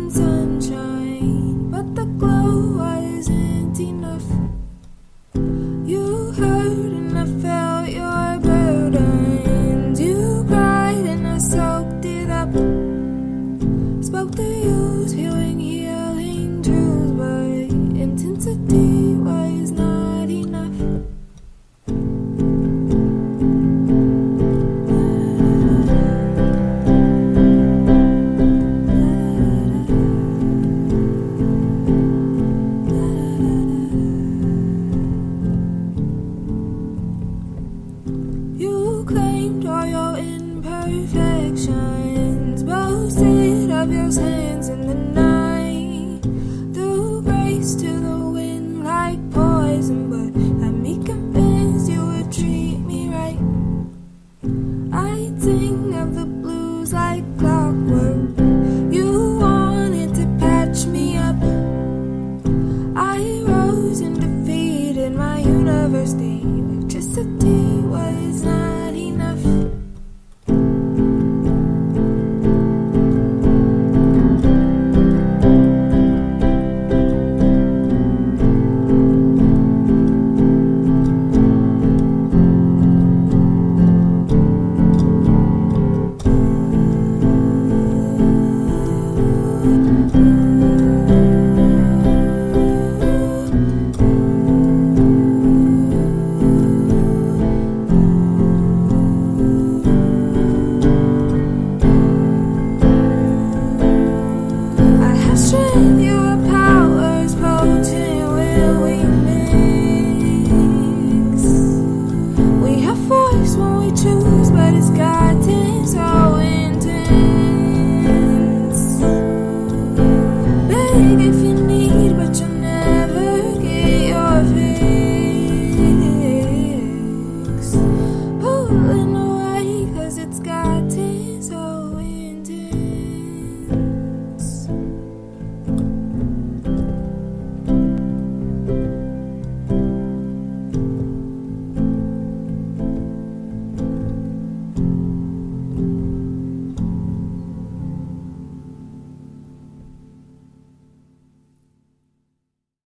and sunshine, but the glow wasn't enough. You hurt and I felt your burdens. You cried and I soaked it up. Spoke to you, spewing healing truths, but intensity was not enough. You claimed all your imperfections, boasted of your sin.